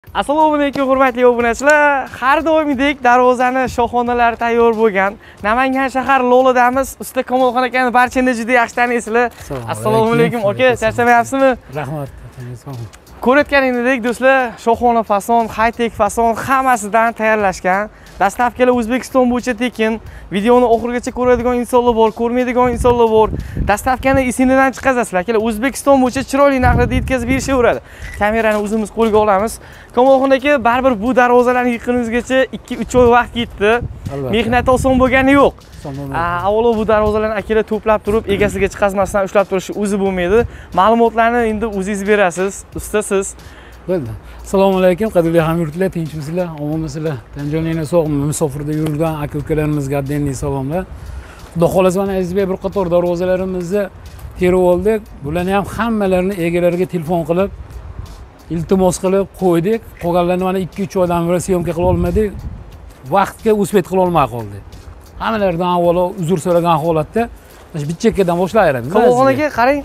Assalomu alaykum hurmatli obunachilar. Har doimgidek darvozani shoxonalari tayyor bo'lgan. Namangan shahar Lo'lidamiz. Usta Kamolxon akani barchani juda yaxshi taniysizlar. Assalomu alaykum aka, charchamayapsizmi? Rahmat. Ko'rayotganingdek do'stlar, shoxona fason, high-tech fason hammasidan tayyorlashgan. Dastavkalar O'zbekiston bo'yicha tekin. Videoni oxirigacha ko'radigan insonlar bor, ko'rmaydigan insonlar bor. Dastavkani esingizdan chiqazasizlar. Akalar O'zbekiston bo'yicha chiroyli narxlarda yetkazib berishaveradi. Kamerani o'zimiz qo'lga olamiz. Kamolxon aka, baribir bu darvozalarni yiqqunimizgacha 2-3 oy vaqt ketdi. Mehnati oson bo'lgani yo'q. Avvalo bu darvozalarni akalar to'plab turib, egasiga chiqazmasdan ushlab turishi o'zi bo'lmaydi. Ma'lumotlarni endi o'zingiz berasiz, ustasiz. Bo'ldi. Assalomu alaykum, qadrli hamyurtlar, tinchmisizlar, omonmisizlar? Tanjoninglar sog'mi? Musofirda yurgan aka-ukalarimizga addenli salomlar. Xudo xolasa mana Azizbek bir qator darvozalarimizni terib oldik. Bularni ham hammalarini egalariga telefon qilib, iltimos qilib qo'ydik. Qolganlarni mana 2-3 oydan beri syomka qila olmadik. Vaqtga uspet qila olmay qoldik. Hammalaridan avvalo uzr so'ragan holatda bitta chekkadan boshlayveramiz. Kamolxon aka, qarang.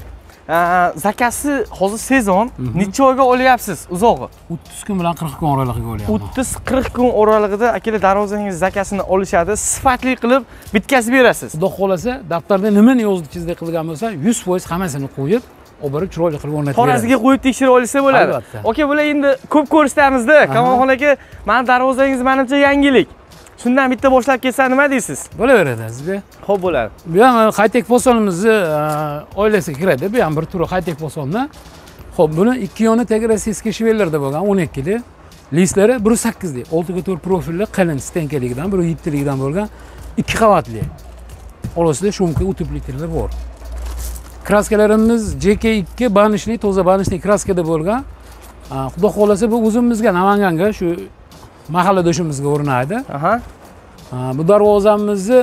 Zakasi hozir sezon, necha oyga olyapsiz uzog'i? 30 kun bilan 40 kun oralig'iga olyapman. 30-40 kun oralig'ida akalar darvozangiz zakasini olishadi, sifatli qilib bitkazib berasiz. Xudo xolasa, daftarda nimani yozib chizdik qilgan bo'lsa, 100% hammasini qo'yib, oborib chiroyli qilib o'rnatib beramiz. Xorazmga qo'yib tekshirib olsa bo'ladi. Aka, bular endi ko'p ko'rishdamizda. Kamolxon aka, mana darvozangiz menimcha yangilik. Shundan bitta boshlab ketsa nima deysiz? Bo'laveradi Azizbek. Xo'p bo'ladi. Bu ham high-tech posonimizni oilasiga kiradi. Bu ham bir turi high-tech posonni. Xo'p, buni 2 yoni tagi rossiyskiy shvellarda bo'lgan 12 li. Listlari 1.8 li. 6x4 profilli qalin stenkaligidan, 1.7 ligidan bo'lgan 2 qavatli. Orasida shumka utepletelari bor. Kraskalarimiz JK2 banishli, toza banishli kraskada bo'lgan. Xudo xolasa bu o'zimizga Namanganga shu mahalladoshimizga o'rnaydi. Bu darvozamizni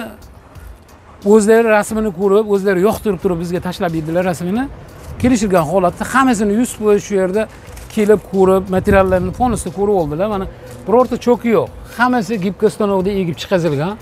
o'zlari rasmini ko'rib, o'zlari yoqtirib turib bizga tashlab berdilar rasmini. Kelishilgan holatda hammasini 100% shu yerda kelib ko'rib, materiallarni fonusda ko'rib oldilar. Mana birorta cho'ki yo'q. Hammasi gibka stanovda egib chiqazilgan.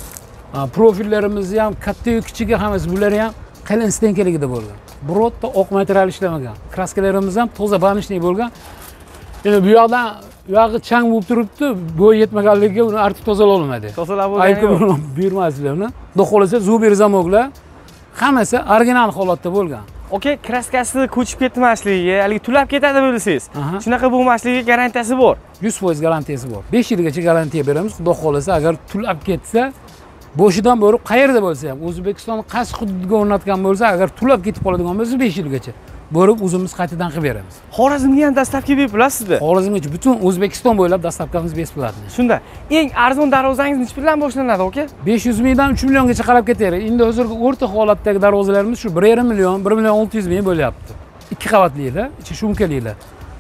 Profillarimiz ham katta-yu kichigi hammasi bular ham qalin stenkaligida bo'lgan. Birorta oq material ishlamagan. Kraskalarimiz ham toza banishli bo'lgan. Endi bu yoqdan yog'i chang bo'lib turibdi, bo'y yetmaganligiga uni artib tozalay olmadi. Tozalab bo'lgani yo'q. Buyurmasizlar uni. Xudo xolasa Zubir zamoglar hammasi original holatda bo'lgan. Okay, kraskasi ko'chib ketmasligi, haligi tulab ketadi bilsangiz. Shunaqa bo'lmasligiga garantiyasi bor. 100% garantiyasi bor. 5 yilgacha garantiya beramiz. Xudo xolasa agar tulab ketsa, boshidan borib qayerda bo'lsa ham, O'zbekistonning qaysi hududiga o'rnatgan bo'lsa, agar tulab ketib qoladigan bo'lsa 5 yilgacha borib o'zimiz qaytadan qilib beramiz. Xorazmga ham dastavka bepul sizda? Xorazmgacha butun O'zbekiston bo'ylab dastavkamiz bepuladi. Shunda, eng arzon darvozangiz necha puldan boshlanadi, aka? 500 mingdan 3 milliongacha qarab ketaveradi. Endi hozirgi o'rta holatdagi darvozalarimiz shu 1,5 million, 1 million 600 ming bo'lyapti. 2 qavatlilar, ichi shumkalilar.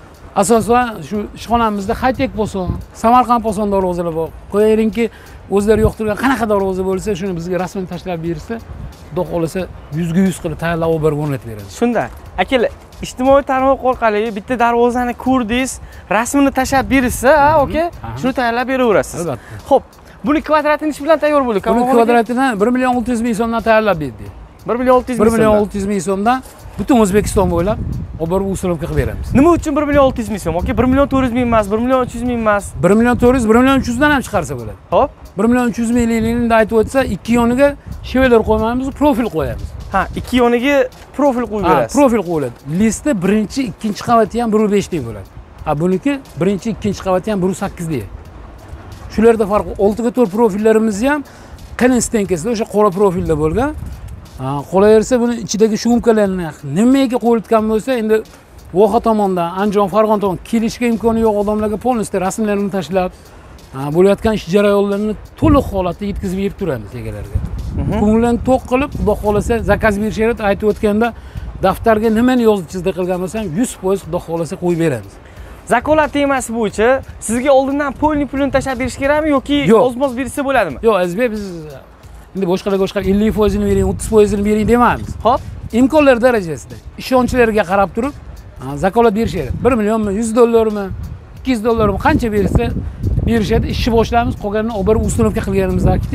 Asosan shu ishxonamizda high-tech poson, Samarqand poson darvozalar bor. Qo'yaveringki, o'zlari yoqtirgan qanaqa darvoza bo'lsa, shuni bizga rasmini tashlab bersa, xudo xolasa 100 ga 100 qilib tayyorlab berib o'rnatib beramiz. Shunda, akalar, ijtimoiy tarmoq orqali bitta darvozani ko'rdingiz, rasmini tashlab bersa, aka, shuni tayyorlab beraverasiz. Albatta. Xo'p, buni kvadrati necha bilan tayyor bo'ldi? Buni kvadratini 1 million 600 ming so'mdan tayyorlab berdik. 1 million 600 ming 1 million 600 ming so'mdan butun O'zbekiston bo'ylab olib borib usturovka qilib beramiz. Nima uchun 1 million 600 ming so'm? Aka, 1 million 400 ming emas, 1 million 300 ming emas. 1 million 400, 1 million 300 dan ham chiqarsa bo'ladi. Xo'p. 1 million 300 minglikni aytib o'tsa, 2 yoniga sheveler qo'ymaymiz, profil qo'yamiz. Ha, 2 yoniga profil qo'yib berasiz. Profil qo'yiladi. Listda birinchi, ikkinchi qavati ham 1.5 lik bo'ladi. Buniki birinchi, ikkinchi qavati ham 1.8 lik. Shularda farqi 6x4 profillarimiz ham qalin stenkasida o'sha qora profilda bo'lgan. Qolaversa buni ichidagi shumkalarni nimaga qo'yilgan bo'lsa, endi Voha tomondan, Andijon, Farg'ona tomon kelishga imkoni yo'q odamlarga polnisda rasmlarini tashlab, bo'layotgan ish jarayonlarini to'liq holatda yetkazib berib turamiz egalariga. Ko'ngilni to'q qilib, xudo xolasa zakaz berishadi, aytib o'tganda daftarga nimani yozib chizdi qilgan bo'lsam, 100% xudo xolasa qo'yib beramiz. Zakolat temasi bo'yicha sizga oldindan polni pulini tashlab berish kerakmi yoki o'zmoz bersa bo'ladimi? Yo'q, Azizbek, biz endi boshqalarga 50% ni bering, 30% ni bering demaymiz. Xo'p, imkonlar darajasida ishonchlarga qarab turib zakolat berishadi. 1 millionmi, 100 dollarmi, 200 dollarmi qancha bersa berishadi, ishni boshlaymiz, qolganini olib borib ustunovka qilganimizdan keyin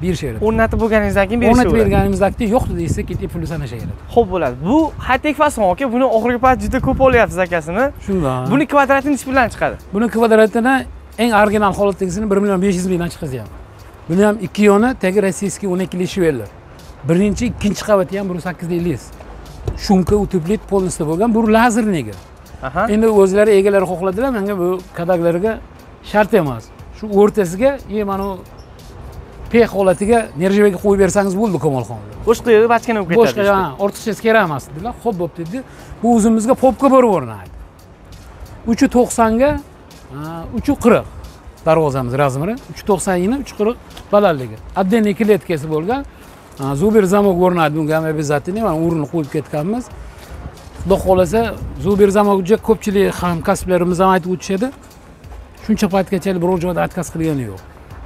berishadi. O'rnatib bo'lganingizdan keyin berishaveradi. O'rnatib berganimizdan keyin yo'qdi desa, ketib pulni sanashaveradi. Xo'p bo'ladi. Bu high-tech fason aka, buni oxirgi payt juda ko'p olyapsiz akasini. Shundan. Buni kvadrati necha puldan chiqadi? Buni kvadratini eng original holatdagisini 1.500.000 dan chiqazyapman. Buni ham ikki yoni tagi rossiyskiy 12 li shveller. Birinchi, ikkinchi qavati ham 1.8 lis. Shumka uteplit polностью bo'lgan. Bu lazerniga. Aha. Endi o'zlari egalari xohladilar, menga bu kadaglarga shart emas. Shu o'rtasiga, mana P holatiga nержавейga qo'yib bersangiz bo'ldi Komolxon. Boshqa yerda bachkana bo'lib ketadi. Boshqa, ortiqchasi kerak emas dedilar. Xo'p bo'pti dedi. Bu o'zimizga popga berib o'rnaydi. 390 ga 340 darvozamiz razmeri, 390 ni 340 balandligi. Отдельный kletkasi bo'lgan. Zuber zamok o'rnadi bunga ham обязательно, mana o'rnini qo'yib ketganmiz. Xudo xolasa, Zuber zamokga ko'pchilik hamkasblarimiz ham aytib o'tishadi. Shuncha paytgacha biror joyda отказ qilgani yo'q.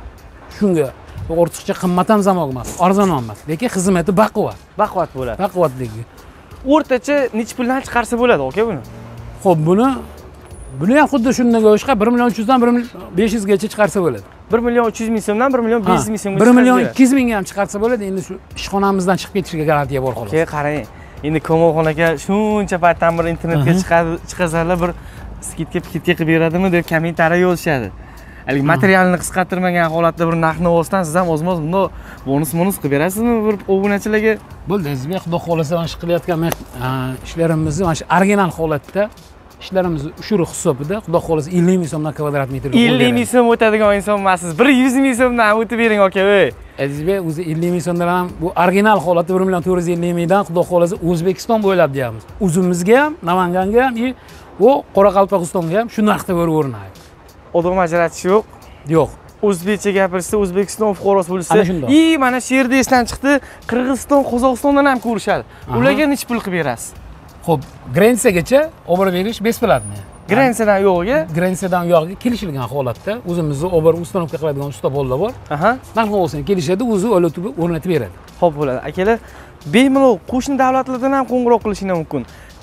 Shunga ortiqcha qimmat ham zamok emas, arzon ham emas, lekin xizmati baquvvat. Baquvvat bo'ladi. Baquvvatligi. O'rtacha necha puldan chiqarsa bo'ladi aka buni? Xo'p, buni ham xuddi shunga o'xshab 1.300 dan 1.500 gacha chiqarsa bo'ladi. 1.300.000 so'mdan 1.500.000 so'mga 1.200.000 ga ham chiqarsa bo'ladi. Endi shu ishxonamizdan chiqib ketishiga garantiya bor xolos. Keyin qarang. Endi Komolxon aka shuncha paytdan bir internetga chiqasalar bir skidka qilib beradimi deb kommentariy yozishadi. Haligi materialni qisqartirmagan holatda bir narxni olsam, siz ham o'zimiz bunda bonus qilib berasizmi bir obunachilarga? Bo'ldi, sizga xudo xolasa mana shu qilayotgan ishlarimizni mana shu original holatda ishlarimizni ushuru hisobida xudo xolasa 50 ming so'mdan kvadrat metrga qo'yib 50 ming so'm o'tadigan inson emassiz. 100 ming so'mdan o'tib bering aka, ey. Azizbek, o'zi 50 ming so'mdan ham bu original holatda 1.450 mingdan xudo xolasa O'zbekiston bo'ylab deyamiz. O'zimizga ham, Namanganga ham, u Qoraqalpog'istonga ham shu narxda berib o'rnaydi. Odam ajratish yo'q. Yo'q. O'zbekcha gapirsa, O'zbekiston fuqarosi bo'lsa, mana shu yerda esdan chiqdi, Qirg'iziston, Qozog'istondan ham ko'rishadi. Ularga necha pul qilib berasiz? Xo'p, Grensiyagacha olib berish besplatniy. Grensiyadan yo'g'iga? Grensiyadan yo'g'iga kelishilgan holatda o'zimizni olib ustanovka qiladigan usta bolalar bor. Narxi olsa kelishadi, o'zi o'rnatib beradi. Xo'p bo'ladi. Akalar, bemalol qo'shni davlatlardan ham qo'ng'iroq qilishinglar mumkin.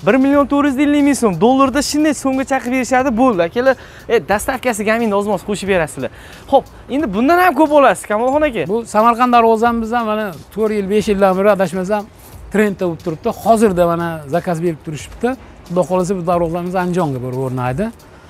1.450.000 so'm dollarda shunday so'mga chaqib berishadi, bo'ldi. Akalar, dastavkasiga ham endi ozmoz qo'shib berasizlar. Xo'p, endi bundan ham ko'p olasiz, Kamolxon aka. Bu Samarqand darvozamizdan mana 4 yil, 5 yildan beri adashmasam trendda bo'lib turibdi. Hozirda mana zakaz berib turishibdi. Xudo xolasa bu darvozamiz Andijonga borib o'rnaydi.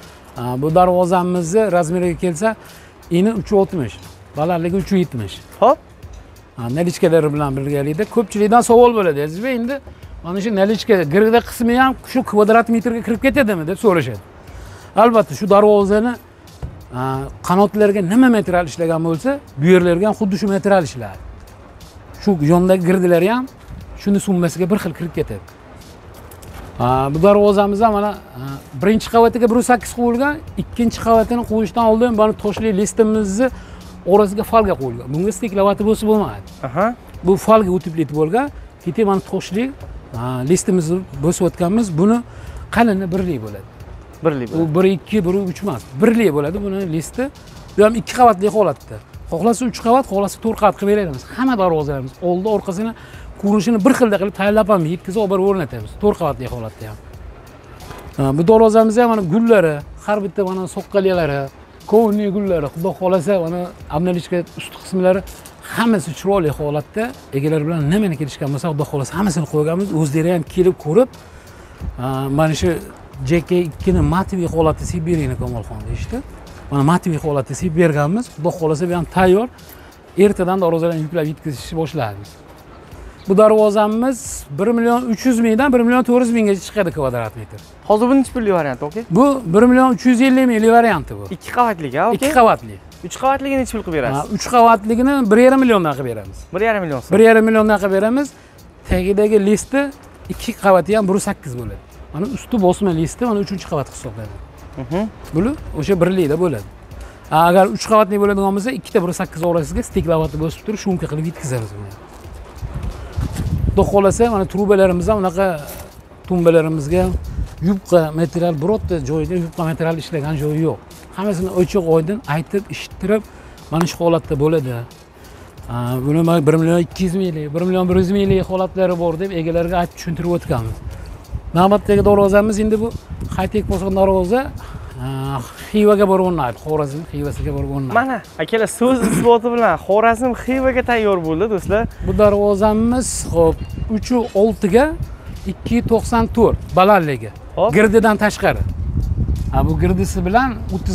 Bu darvozamizni razmeriga kelsa, eni 360, balandligi 370. Xo'p. Nalichkalari bilan birgalikda ko'pchilikdan savol bo'ladi. Azizbek, endi mana shu nalichka girgida qismi ham shu kvadrat metrga kirib ketadimi deb so'rashadi. Albatta, shu darvozani qanotlariga nima material ishlagan bo'lsa, bu yerlarga ham xuddi shu material ishlaydi. Shu yondagi girdilar ham shuni summasiga bir xil kirib ketadi. Bu darvozamiz ham mana birinchi qavatiga 1.8 qo'yilgan, ikkinchi qavatini qo'yishdan oldin mana toshli listimizni orasiga falga qo'yilgan. Bunga steklavati bo'lsa bo'lmaydi. Bu falga uteplit bo'lgan. Keyin mana toshli listimizni bosib o'tganmiz. Buni qalini birlik bo'ladi. Birlik bo'ladi. U 1 2 1 3 emas. Birlik bo'ladi buni listi. Bu ham 2 qavatli holatda. Xohlasa 3 qavat, xohlasa 4 qavat qilib beramiz. Hamma darvozalarimiz oldi, orqasini ko'rinishini bir xilda qilib tayyorlab ham yetkazib olib o'rnatamiz. 4 qavatli holatda ham. Bu darvozamiz ham mana gullari, har bitta mana soqqalari, kovni gullari, xudo xolasa mana amnalichka ust qismlari hammasi chiroyli holatda egalar bilan nimani kelishgan bo'lsa, xudo xolasa hammasini qo'yganmiz. O'zlari ham kelib ko'rib, mana shu JK2 ni matviy holatda Sibiriyani Komolxon deyishdi. Mana matviy holatda silib berganmiz. Xudo xolasa bu ham tayyor. Ertadan darvozalarni yuklab yetkazishni boshlaymiz. Bu darvozamiz 1.300.000 dan 1.400.000 gacha chiqadi kvadrat metr. Hozir bu necha pulli variant, oka? Bu 1.350.000 varianti bu. 2 qavatlik, ha, oka? 2 qavatli. 3 qavatligini necha pul qilib berasiz? 3 qavatligini 1.5 milliondan qilib beramiz. 1.5 million so'm. 1.5 milliondan qilib beramiz. Tagidagi listi 2 qavati ham 1.8 bo'ladi. Mana usti bosma listi mana 3-qavat hisoblanadi. Buni o'sha birlikda bo'ladi. Agar 3 qavatli bo'ladigan bo'lsa, ikkita 1.8 orasiga steklavati bosib turib, shumka qilib yetkazamiz buni. Xudo xolasa mana trubalarimiz ham unaqa tumbalarimizga yupqa material birorta joyda yupqa material ishlagan joyi yo'q. Hammasini ochiq oydin aytib, eshittirib, mana shu holatda bo'ladi. Buni 1.200.000, 1.100.000 holatlari bor deb egalariga aytib tushuntirib o'tganmiz. Navbatdagi darvozamiz endi bu high-tech bo'lgan darvoza, Xivaga borib o'rnadi. Xorazm Xivasiga borib o'rnadi. Mana akalar so'z isboti bilan Xorazm Xivaga tayyor bo'ldi do'stlar. Bu darvozamiz hop 3.6 ga 2.94 balandligi. Girdidan tashqari. Bu girdisi bilan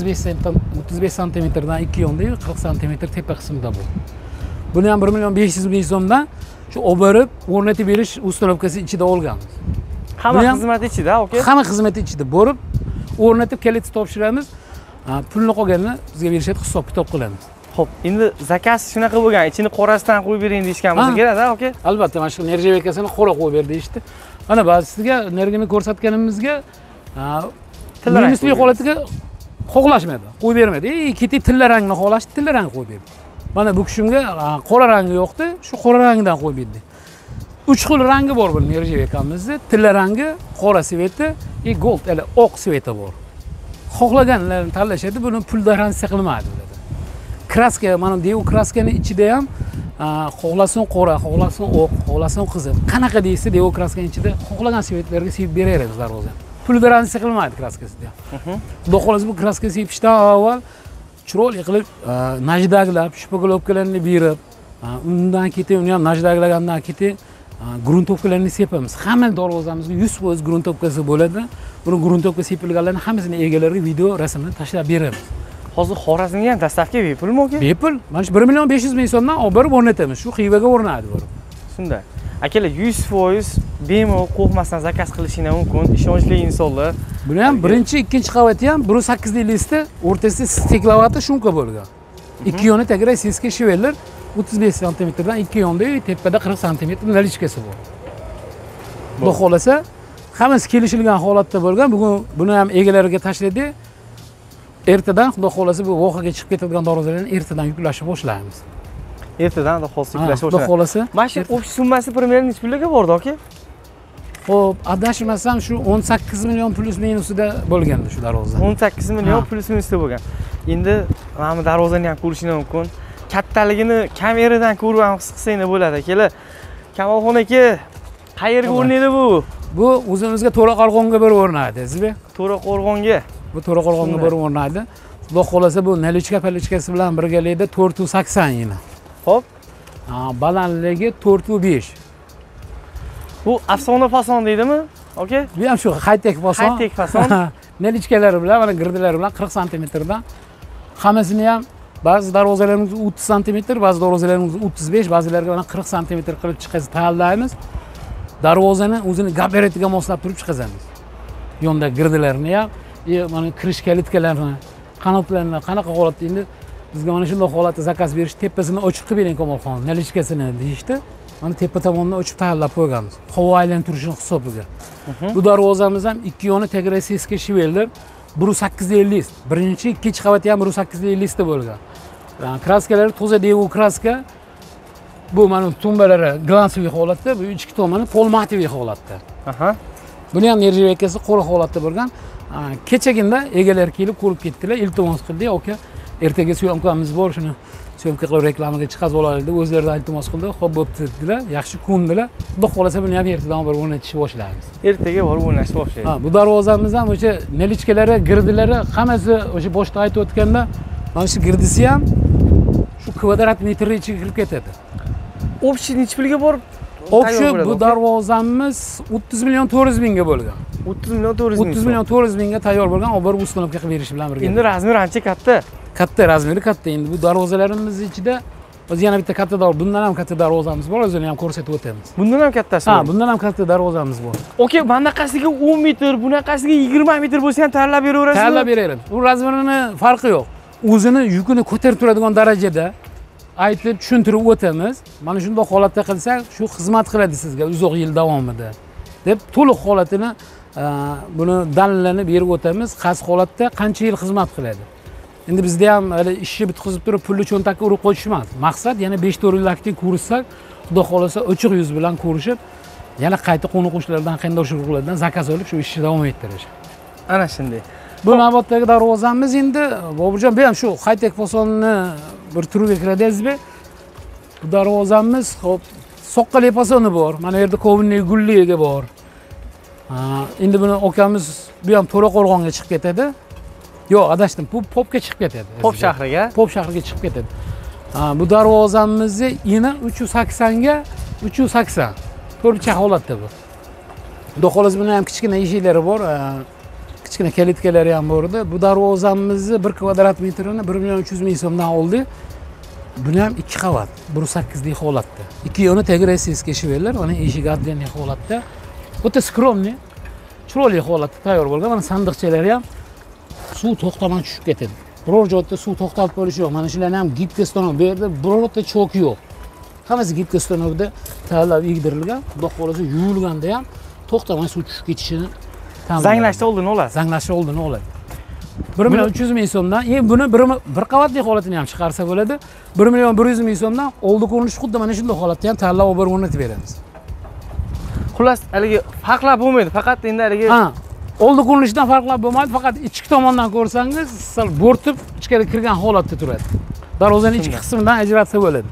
35 santimetrdan 2.4 40 santimetr tepa qismida bu. Buni ham 1.500 ming so'mdan shu olib borib o'rnatib berish ustanovkasi ichida olganmiz. Hamma xizmat ichida, okay? Hamma xizmati ichida borib o'rnatib kelib topshiramiz. Pulni qolganini bizga berishadi, hisob kitob qilamiz. Xo'p, endi zakaz shunaqa bo'lgan, ichini qorasidan qo'yib bering deyishgan bo'lsa kerak-da, okay? Albatta, mana shu nerjavekasini qora qo'yib ber deyishdi. Mana ba'zisiga energiyani ko'rsatganimizga minusli holatiga xohlashmadi, qo'yib bermadi. Ketib tilla rangni xohlashdi, tilla rang qo'yib berdi. Mana bu kishimga qora rangi yo'qdi, shu qora rangdan qo'yib berdi. 3 xil rangi bor bu nerjavekamizni. Tilla rangi, qora sveti va gold, ya'ni oq sveti bor. Xohlaganlarni tanlashadi, buni pul garantiya qilmaydi dedi. Kraska, mana dev kraskani ichida ham xohlasin qora, xohlasin oq, xohlasin qizil. Qanaqa deysa dev kraskani ichida xohlagan svetlarga sevib beramiz darvoza. Pul garantiya qilmaydi kraskasida. Xudo xolasa bu kraska sepishdan avval chiroyli qilib najdaglab, shpagalovkalarni berib, undan keyin uni ham najdaglagandan keyin gruntovkalarni sepamiz. Hamma darvozamizga 100% gruntovkasi bo'ladi. Buni gruntovka sepilganlarni hammasini egalariga video rasmini tashlab beramiz. Hozir Xorazmga ham dastavka bepulmi aka? Bepul. Mana shu 1.500 ming so'mdan olib borib o'rnatamiz. Shu Xivaga o'rnadi borib. Shunday. Akalar 100% bemalol qo'rqmasdan zakaz qilishinglar mumkin. Ishonchli insonlar. Buni ham birinchi, ikkinchi qavati ham 1.8 listi, o'rtasida steklovati shumka bo'lgan. Ikki yoni tagira siska shivellar 35 santimetrdan 2 yonda, tepada 40 santimetr nalichkasi bor. Xudo xolasa, hammasi kelishilgan holatda bo'lgan. Bugun buni ham egalariga tashladi. Ertadan xudo xolasa bu vohaga chiqib ketadigan darvozalarni ertadan yuklashni boshlaymiz. Ertadan xudo xolasa yuklashni boshlaymiz. Xudo xolasa. Mana shu o'sh summasi primерно necha pulga bordi aka? Xo'p, adashmasam shu 18 million plus minusida bo'lgandi shu darvoza. 18 million plus minusda bo'lgan. Endi mana bu darvozani ham ko'rishinglar mumkin. Kattaligini kameradan ko'rib ham his qilsanglar bo'ladi akalar. Kamolxon aka, qayerga o'rnaydi bu? Bu o'zimizga To'raqo'rg'onga bir o'rnaydi, sizga? To'raqo'rg'onga. Bu To'raqo'rg'onga bir o'rnaydi. Xudo xolasa bu nalichka palichkasi bilan birgalikda 480 yina. Xo'p. Balandligi 4.5. Bu afsona fason deydimi? Okay? Bu ham shu haytek fason. Haytek fason. Nalichkalari bilan, mana girdilari bilan 40 santimetrdan. Hammasini ham ba'zi darvozalarimiz 30 santimetr, ba'zi darvozalarimiz 35, ba'zilariga mana 40 santimetr qilib chiqazib tayyorlaymiz. Darvozani o'zini gabaritiga moslab turib chiqazamiz. Yonda girdilarini ham, mana kirish kalitkalarni, qanotlarni qanaqa holatda endi bizga mana shunday holatda zakaz berish, tepasini ochib qilib bering Kamolxon, nalichkasini deyishdi. Mana tepa tomonni ochib tayyorlab qo'yganmiz. Havo aylantirishini hisobiga. Bu darvozamiz ham ikki yoni tagira siska shivellar 1.850. Birinchi, ikkinchi qavati ham 1.850 da bo'lgan. Kraskalari toza dev kraska. Bu mana tumbalari glansiy holatda, bu ichki tomoni polmatiy holatda. Buni ham nerjavekasi qora holatda bo'lgan. Kechaginda egalar kelib ko'rib ketdilar, iltimos qildi, aka, ertaga syomkamiz bor, shuni syomka qilib reklamaga chiqazib olaylik deb o'zlari iltimos qildi. Xo'p, bo'pti dedilar, yaxshi ko'ndilar. Xudo xolasa buni ham ertadan bir o'rnatishni boshlaymiz. Ertaga borib o'rnatishni boshlaymiz. Bu darvozamiz ham o'sha nalichkalari, girdilari hammasi o'sha boshda aytib o'tganda, mana shu girdisi ham shu kvadrat metr ichiga kirib ketadi. Общий necha pulga borib? Общий bu darvozamiz 30 million 400 mingga bo'lgan. 30 million 400 ming. 30 million 400 mingga tayyor bo'lgan, olib borib ustanovka qilib berish bilan birga. Endi razmeri ancha katta. Katta, razmeri katta. Endi bu darvozalarimiz ichida o'zi yana bitta katta darvoza, bundan ham katta darvozamiz bor, o'zini ham ko'rsatib o'tamiz. Bundan ham kattasi bor. Bundan ham katta darvozamiz bor. Okay, bunaqasiga 10 metr, bunaqasiga 20 metr bo'lsa ham tayyorlab beraverasizmi? Tayyorlab beramiz. Bu razmerini farqi yo'q. O'zini yukini ko'tarib turadigan darajada aytib tushuntirib o'tamiz. Mana shunday holatda qilsak, shu xizmat qiladi sizga uzoq yil davomida deb to'liq holatini buni dalillarni berib o'tamiz. Qaysi holatda qancha yil xizmat qiladi. Endi bizda ham hali ishni bitkazib turib pulni cho'ntakka urib qo'yish emas. Maqsad yana 5-4 yil aktiv ko'rishsak, xudo xolasa ochiq yuz bilan ko'rishib, yana qayta qo'ni-qo'shnilardan, qarindosh-urug'lardan zakaz olib shu ishni davom ettirish. Ana shunday. Bu navbatdagi darvozamiz endi Boburjon, bu ham shu haytek fasonni bir turiga kiradingizmi? Bu darvozamiz, xo'p, soqqali fasoni bor. Mana bu yerda kovinli gulligi bor. Endi buni okamiz bu ham To'raqo'rg'onga chiqib ketadi. Yo'q, adashdim. Bu Popga chiqib ketadi. Pop shahriga. Pop shahriga chiqib ketadi. Bu darvozamizni eni 380 ga 380. To'rtcha holatda bu. Xudo xolos buni ham kichkina eshiklari bor. Kichkina kalitkalari ham bor edi. Bu darvozamizni 1 kvadrat metrini 1 million 300 ming so'mdan oldi. Buni ham 2 qavat, 1.8 lik holatda. 2 yoni tagi rossiyskiy shvellar, mana eshik отдельный holatda. O'ta skromniy, chiroyli holatda tayyor bo'lgan. Mana sandiqchalari ham suv to'xtamay tushib ketadi. Biror joyda suv to'xtatib bo'lishi yo'q. Mana shularni ham gibka stanok bu yerda birorta cho'k yo'q. Hammasi gibka stanokda tayyorlab egdirilgan. Xudo xolasa yuvilganda ham to'xtamay suv tushib ketishini ta'minlaydi. Zanglashda oldini oladi. Zanglashda oldini oladi. 1 million 300 ming so'mdan, buni bir qavatli holatini ham chiqarsa bo'ladi. 1 million 100 ming so'mdan oldi ko'rinishi xuddi mana shunday holatda ham tanlab olib o'rnatib beramiz. Xullas, haligi farqlar bo'lmaydi, faqat endi haligi oldi ko'rinishdan farqlar bo'lmaydi, faqat ichki tomondan ko'rsangiz, sal bo'rtib ichkariga kirgan holatda turadi. Darvozaning ichki qismidan ajratsa bo'ladi.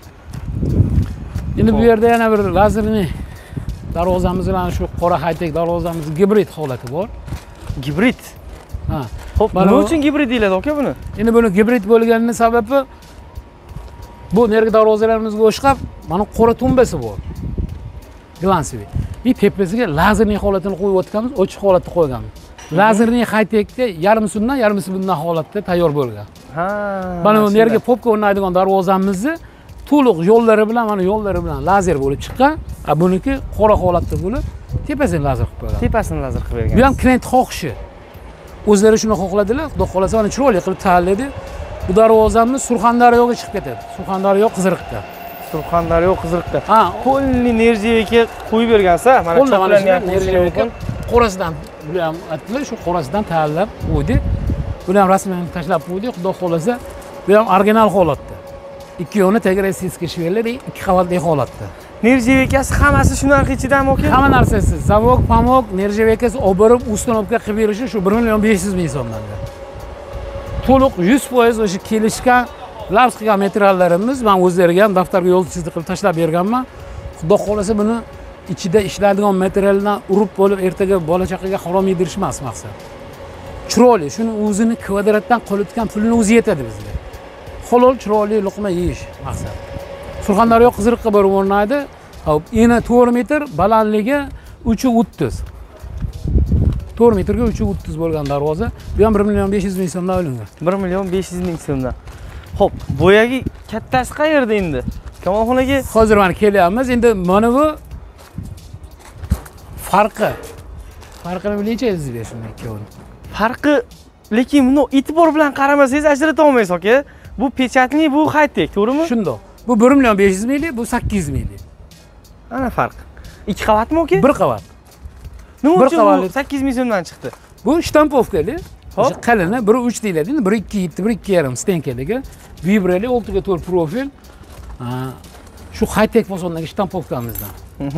Endi bu yerda yana bir lazerli darvozamiz bilan shu qora high-tech darvozamiz gibrid holati bor. Gibrid. Ha. Xo'p, nima uchun gibrid deyiladi aka buni? Endi buni gibrid bo'lganining sababi bu nergi darvozalarimizga o'xshab, mana qora tumbasi bor. Glansiy. И tepasiga lazerning holatini qo'yib o'tganmiz, ochiq holatda qo'yganmiz. Lazerning high-techga yarim bundan holatda tayyor bo'lgan. Ha. Mana bu nerga popga o'rnaydigan darvozamizni to'liq yo'llari bilan, mana yo'llari bilan lazer bo'lib chiqqan. Buniki qora holatda bo'lib, tepasini lazer qilib qo'ygan. Tepasini lazer qilib bergan. Bu ham klient xohishi. O'zlari shuni xohladilar, xudo xolasa mana chiroyli qilib tayyorladi. Bu darvozamiz Surxondaryoga chiqib ketadi. Surxondaryo Qiziriqda. Surxondaryo Qiziriqda. Ha, qo'lni nerjivega qo'yib bergansa, mana cho'plarni ham nerjivega qorasidan, buni ham aytdilar, shu qorasidan tayyorlab qo'ydik. Buni ham rasman tashlab qo'ydik, xudo xolasa. Bu ham original holatda. 2 yoni tagi rossiyskiy shvellar, 2 qavatli holatda. Nerjivekasi hammasi shu narx ichidami aka? Hamma narsasi, zavok, pamok, nerjivekasi olib borib, ustanovka qilib berishi shu 1 million 500 ming so'mdan. To'liq 100% o'sha kelishgan labs qilgan materiallarimiz, men o'zlariga ham daftarga yo'l chizib qilib tashlab berganman. Xudo xolasa buni ichida ishlaydigan materialdan urib bo'lib ertaga bola chaqaga harom yedirish emas maqsad. Chiroyli, shuni o'zini kvadratdan qo'litgan pulni o'zi yetadi bizga. Halol chiroyli luqma yeyish maqsad. Surxondaryo Qiziriqqa borib o'rnaydi. Hop, eni 4 metr, balandligi 330. 4 metrga 330 bo'lgan darvoza. Bu ham 1 million 500 ming so'mdan olingan. 1 million 500 ming so'mdan. Xo'p, boyagi kattasi qayerda endi? Kamolxonaga hozir mana kelyapmiz. Endi mana bu farqi. Farqini bilayingiz shunday ikkovini. Farqi, lekin buni e'tibor bilan qaramasangiz ajrata olmaysiz aka. Bu pechatli, bu high-tech, to'g'rimi? Shundoq. Bu 1 million 500 minglik, bu 800 minglik. Ana farq. 2 qavatmi aka? 1 qavat. Nima uchun bu 8 ming so'mdan chiqdi? Bu shtampovkali. O'sha qalini 1.3 deyiladi, 1.2.7, 1.2.5 stenkadagi vibrali 6x4 profil. Shu high-tech fasondagi shtampovkamizdan.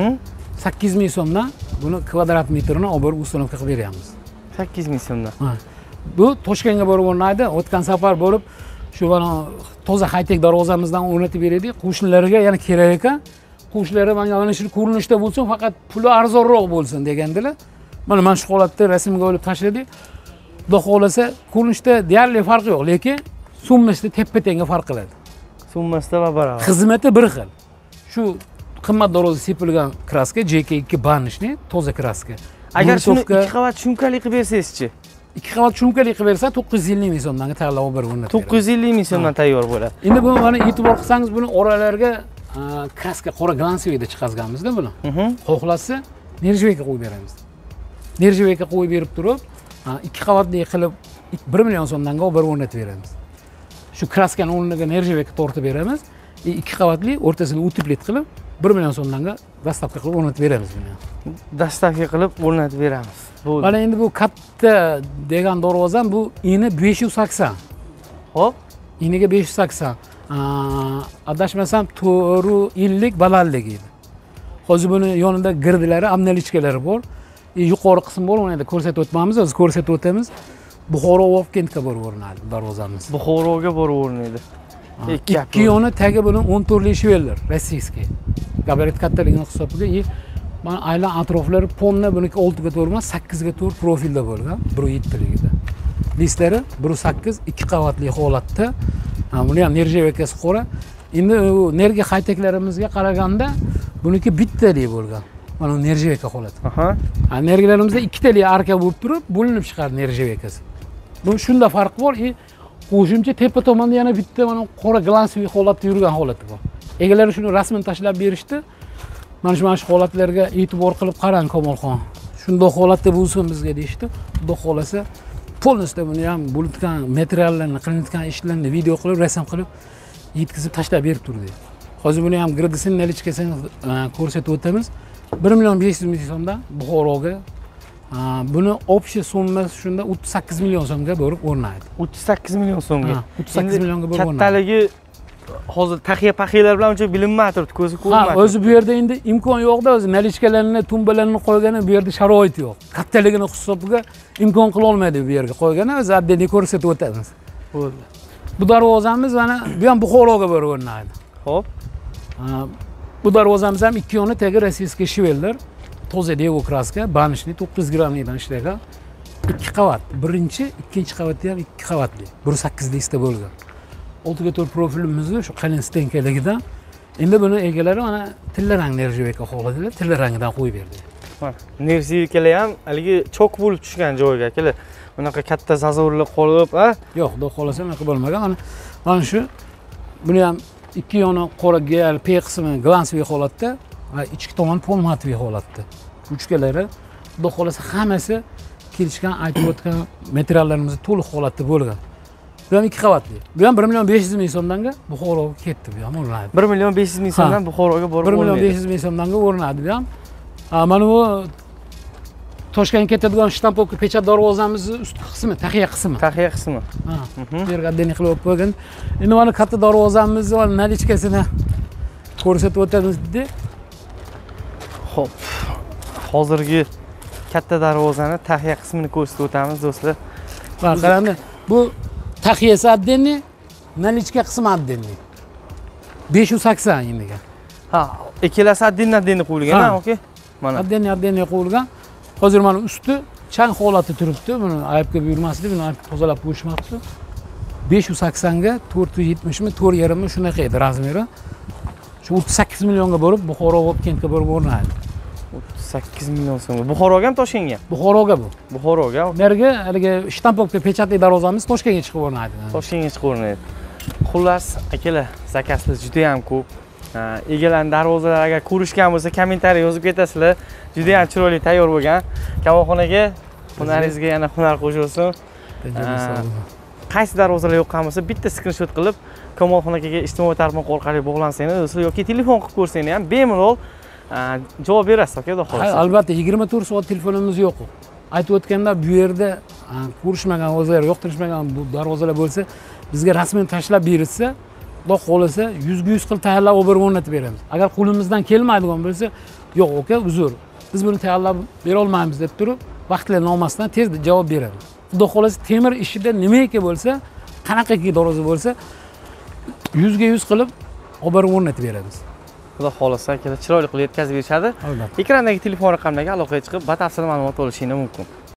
8 ming so'mdan buni kvadrat metrini olib borib ustanovka qilib beramiz. 8 ming so'mdan. Bu Toshkentga borib o'rnaydi. O'tgan safar borib shu mana toza high-tech darvozamizdan o'rnatib berdik. Qo'shnilarga yana kerak ekan. Qo'shnilari mana shu ko'rinishda bo'lsin, faqat puli arzonroq bo'lsin degandilar. Mana shu holatda rasmga olib tashladik. Xudo xolasa ko'rinishda deyarli farqi yo'q, lekin summasida teppa-tenga farq qiladi. Summasida va barobar. Xizmati bir xil. Shu qimmat darvoza sepilgan kraska JK2 banishni toza kraska. Agar shuni 2 qavat shumkali qilib bersangiz-chi? 2 qavat shumkali qilib bersa 950 ming so'mdan tayyorlab berib o'rnatib. 950 ming so'mdan tayyor bo'ladi. Endi bu mana e'tibor qilsangiz buni oralarga kraska qora glansiyada chiqazganmiz-da buni. Xohlasa nerjiveka qo'yib beramiz. Nerjiveka qo'yib berib turib, 2 qavatli qilib 1 million so'mdan olib borib o'rnatib beramiz. Shu kraskani o'rniga nerjiveka tortib beramiz. 2 qavatli o'rtasini utiplet qilib 1 million so'mdan dastavka qilib o'rnatib beramiz buni. Dastavka qilib o'rnatib beramiz. Bo'ldi. Mana endi bu katta degan darvozam bu eni 580. Xo'p, eniga 580. Adashmasam 450 balandligi edi. Hozir buni yonida girdilari, amnalichkalari bor. Yuqori qism bor, uni ko'rsatib o'tmaymiz, o'zi ko'rsatib o'tamiz. Buxoro Vobkentga borib o'rnaydi darvozamiz. Buxoroga borib o'rnaydi. 2 yoni tagi buni 14 li shvellar, rossiyskiy. Gabarit kattaligini hisobiga mana aylan atroflari ponna buniki 6 ga 4 emas, 8 ga 4 profilda bo'lgan, 1.7 ligida. listlari 1.8 2 qavatli holatda. Buni ham nержавейкасы qora. Endi u nerga hayteklarimizga qaraganda buniki bittalik bo'lgan. Mana bu nержавейка holat. Aha. Nergalarimizda ikkitalik arka bo'lib turib, bo'linib chiqadi nержавейкасы. Bu shunda farq bor. Qo'shimcha tepa tomonda yana bitta mana qora glansli holatda yurgan holati bor. Egalari shuni rasman tashlab berishdi. Mana shu holatlarga e'tibor qilib qarang Komolxon. Shunday holatda bo'lsin bizga deyishdi. Xudo xolasa polностью buni ham bo'lgan materiallarni, qilinayotgan ishlarni video qilib, rasm qilib yetkazib tashlab berib turdi. Hozir buni ham graditsion nalichkasini ko'rsatib o'tamiz. 1.5 million so'mdan Buxoroga buni общий summasi shunda 38 million so'mga borib o'rnaydi. 38 million so'mga. 38 millionga borib o'rnaydi. Kattaligi hozir taxiya-paxiyalar bilan uncha bilinmay turibdi, ko'zi ko'rmaydi. O'zi bu yerda endi imkon yo'qda, o'zi nalichkalarni, tumbalarni qo'ygani bu yerda sharoit yo'q. Kattaligini hisobiga imkon qila olmaydi bu yerga qo'ygani, o'zi oddiy ko'rsatib o'tamiz. Bo'ldi. Bu darvozamiz mana bu ham Buxoroga borib o'rnaydi. Xo'p. Bu darvozamiz ham ikki yoni tagi rossiyskiy shivellar, toza dego kraska, banishli 9 grammdan ishlagan. 2 qavat. Birinchi, ikkinchi qavati ham 2 qavatli. 1.8 lista bo'lgan. 6x4 profilimizni shu qalin stenkaligidan endi buni egalari mana tilla rang nержавейка holatida tilla rangidan qo'yib berdi. Mana nержавейкаlar ham haligi chok bo'lib tushgan joyga akalar. Bunaqa katta zazorlar qolib, Yo'q, xudo xolasa unaqa bo'lmagan. Mana shu buni ham ikki yoni qora gal P qismi glansli holatda va ichki tomon pol matviy holatda. Uchkalari xudo xolasa hammasi kelishgan aytib o'tgan materiallarimiz to'liq holatda bo'lgan. Bu ham 2 qavatli. Bu ham 1.5 million so'mdanga Buxoroga ketdi bu ham o'rnadi. 1.5 million so'mdan Buxoroga borib o'rnadi. 1.5 million so'mdanga o'rnadi bu ham. Mana bu Toshkentga ketadigan shtampovka pechat darvozamizni ustki qismi, taxiya qismi. Taxiya qismi. Bu yerga adden qilib qo'ygan. Endi mana katta darvozamizni va nalichkasini ko'rsatib o'tamiz dedi. Xo'p. Hozirgi katta darvozani taxiya qismini ko'rsatib o'tamiz do'stlar. Qarang, bu taxiyasi addenni, nalichka qismi addenni. 580 endi. Ikkalasi addenni qo'yilgan, okey. Mana addenni qo'yilgan. Hozir mana usti chang holatda turibdi. Buni aybga buyurmaslik, buni tozalab qo'yishmoqchi. 580 ga 470 mi, 4.5 mi shunaqa edi razmeri. Shu 38 millionga borib Buxoro va Kentga borib o'rnaydi. 38 million so'm. Buxoroga ham Toshkentga? Buxoroga bu. Buxoroga. Nerga haligi shtampovka pechatli darvozamiz Toshkentga chiqib o'rnaydi. Toshkentga chiqib o'rnaydi. Xullas, akalar, zakazlar juda ham ko'p. Egalarning darvozalar agar ko'rishgan bo'lsa, kommentariy yozib ketasizlar. Juda ham chiroyli tayyor bo'lgan. Kamolxonaga hunaringizga yana hunar qo'shilsin. Qaysi darvozalar yoqqan bo'lsa, bitta skrinshot qilib Kamolxonaga ijtimoiy tarmoq orqali bog'lansangiz do'stlar yoki telefon qilib ko'rsangiz ham bemalol javob berasiz, aka, xudo xolasa. Albatta 24 soat telefonimiz yo'q. Aytib o'tganda bu yerda ko'rishmagan, o'zlari yoqtirishmagan bu darvozalar bo'lsa, bizga rasman tashlab berilsa, xudo xolasa 100 ga 100 qilib tayyorlab olib o'rnatib beramiz. Agar qo'limizdan kelmaydigan bo'lsa, yo'q aka, uzr. Biz buni tayyorlab bera olmaymiz deb turib, vaqtlarni olmasdan tezda javob beramiz. Xudo xolasa temir ishida nimaiki bo'lsa, qanaqaki darvoza bo'lsa, 100 ga 100 qilib olib o'rnatib beramiz. Xudo xolasa akalar chiroyli qilib yetkazib berishadi. Ekrandagi telefon raqamlariga aloqaga chiqib, batafsil ma'lumot olishingiz mumkin.